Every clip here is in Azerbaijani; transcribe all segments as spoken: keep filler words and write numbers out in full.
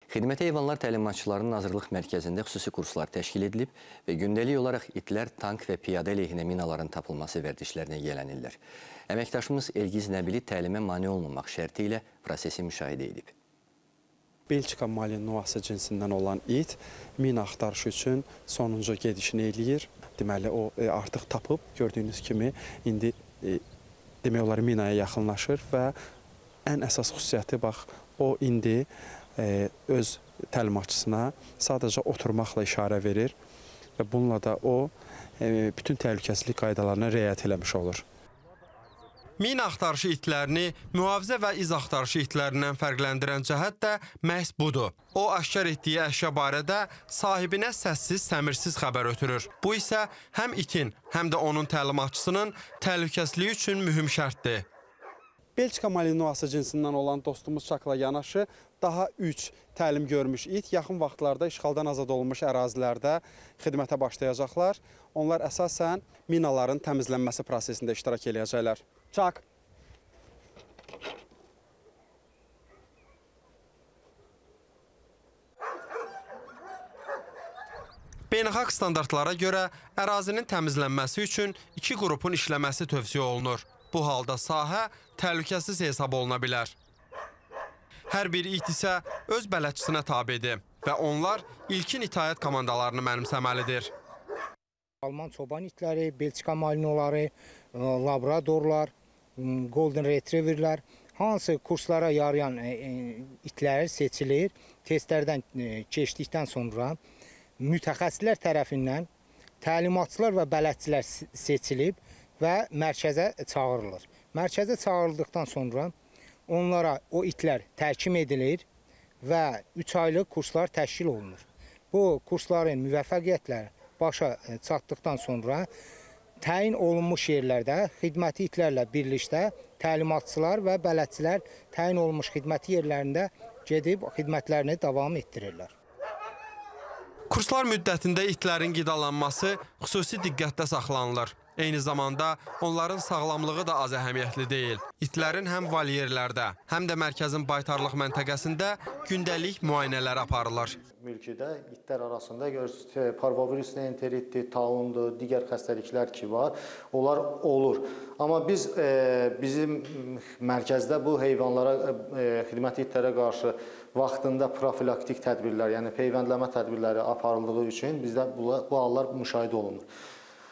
Xidməti heyvanlar təlimatçılarının Nazirlik Mərkəzində xüsusi kurslar təşkil edilib və gündəlik olaraq itlər, tank və piyada əleyhinə minaların tapılması vərdişlərinə yiyələnirlər. Əməkdaşımız Elgiz Nəbili təlimə mane olmamaq şərti ilə prosesi müşahidə edib. Belçika Malinovası cinsindən olan it mina axtarışı üçün sonuncu gedişini eləyir. Deməli, o e, artıq tapıb, gördüyünüz kimi indi e, demək olar minaya yaxınlaşır və ən əsas xüsusiyyəti, bax, o indi e, öz təlimatçısına sadəcə oturmaqla işarə verir və bununla da o e, bütün təhlükəsizlik qaydalarına riayət eləmiş olur. Mina axtarışı itlərini mühafizə və iz axtarışı itlərindən fərqləndirən cəhət də məhz budur. O, aşkar etdiyi əşya barədə sahibinə səssiz, səmirsiz xəbər ötürür. Bu isə həm itin, həm də onun təlimatçısının təhlükəsizliyi üçün mühüm şərtdir. Belçika Malinovası cinsindən olan dostumuz Çakla yanaşı daha üç təlim görmüş it yaxın vaxtlarda işğaldan azad olunmuş ərazilərdə xidmətə başlayacaqlar. Onlar əsasən minaların təmizlənməsi prosesində iştirak edəcəklər. Çak. Beynəlxalq standartlara görə ərazinin təmizlənməsi üçün iki qrupun işləməsi tövsiyə olunur. Bu halda sahə təhlükəsiz hesab oluna bilər. Hər bir it isə öz bələdçisinə tabidir və onlar ilkin itaət komandalarını mənimsəməlidir. Alman çoban itləri, Belçika Malinoları, labradorlar, golden retrieverlər, hansı kurslara yarayan itlər seçilir, testlərdən keçdikdən sonra mütəxəssislər tərəfindən təlimatçılar və bələdçilər seçilib və mərkəzə çağırılır. Mərkəzə çağırıldıqdan sonra onlara o itlər təhkim edilir və üç aylıq kurslar təşkil olunur. Bu kursların müvəffəqiyyətlə başa çatdıqdan sonra təyin olunmuş yerlərdə xidməti itlərlə birlikdə təlimatçılar və bələdçilər təyin olunmuş xidməti yerlərində gedib xidmətlərini davam etdirirlər. Kurslar müddətində itlərin qidalanması xüsusi diqqətdə saxlanılır. Eyni zamanda onların sağlamlığı da az əhəmiyyətli deyil. İtlərin həm valyerlərdə, həm də mərkəzin baytarlıq məntəqəsində gündəlik müayinələr aparılır. Mülkidə itlər arasında görürsünüz, parvovirus enteritdir, taundur, digər xəstəliklər ki var, onlar olur. Amma biz e, bizim mərkəzdə bu heyvanlara, e, xidməti itlərə qarşı vaxtında profilaktik tədbirlər, yəni peyvəndləmə tədbirləri aparıldığı üçün bizdə bu, bu hallar müşahidə olunur.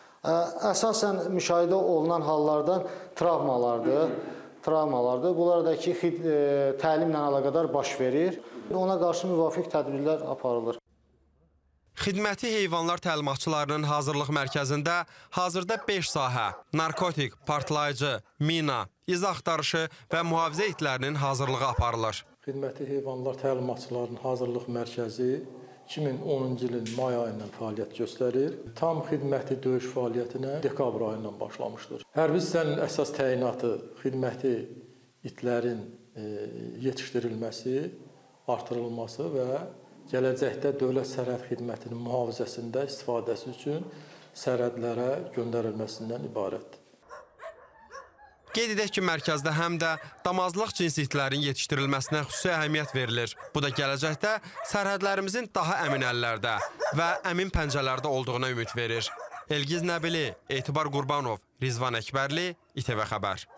Əsasən müşahidə olunan hallardan travmalardır. Travmalardır. Bunlardakı təlimlə əlaqədar baş verir. Ona qarşı müvafiq tədbirlər aparılır. Xidməti heyvanlar təlimatçılarının hazırlıq mərkəzində hazırda beş sahə, narkotik, partlayıcı, mina, iz axtarışı və mühafizə itlərinin hazırlığı aparılır. Xidməti heyvanlar təlimatçılarının hazırlıq mərkəzi iki min onuncu ilin may ayından fəaliyyət göstərir. Tam xidməti döyüş fəaliyyətinə dekabr ayından başlamışdır. Hərbi hissənin əsas təyinatı xidməti itlərin yetişdirilməsi, artırılması və gələcəkdə dövlət sərhəd xidmətinin mühafizəsində istifadəsi üçün sərhədlərə göndərilməsindən ibarətdir. Qeyd edək ki, mərkəzdə həm də damazlıq cinsi itlərin yetişdirilməsinə xüsusi əhəmiyyət verilir. Bu da gələcəkdə sərhədlərimizin daha əmin əllərdə və əmin pəncələrdə olduğuna ümid verir. Elgiz Nəbili, Etibar Qurbanov, Rizvan Əkbərli, İTV Xəbər.